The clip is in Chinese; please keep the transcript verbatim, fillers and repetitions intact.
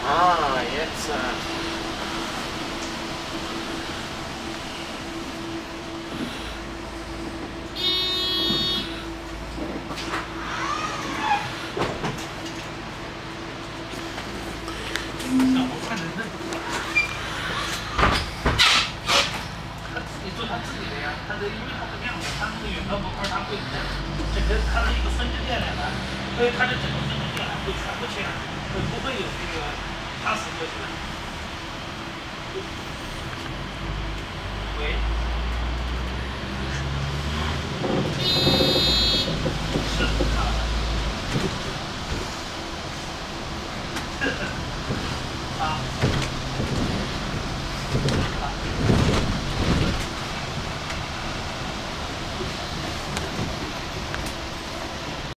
Ah, jetzt. Äh 那我看着那，他你做他自己的呀，他的因为他是这样的，他那个远端模块它会整个它的一个分支电缆呢，所以它的整个分支电缆会全部切断，会不会有这个它死过去的。喂。是啊。啊。啊。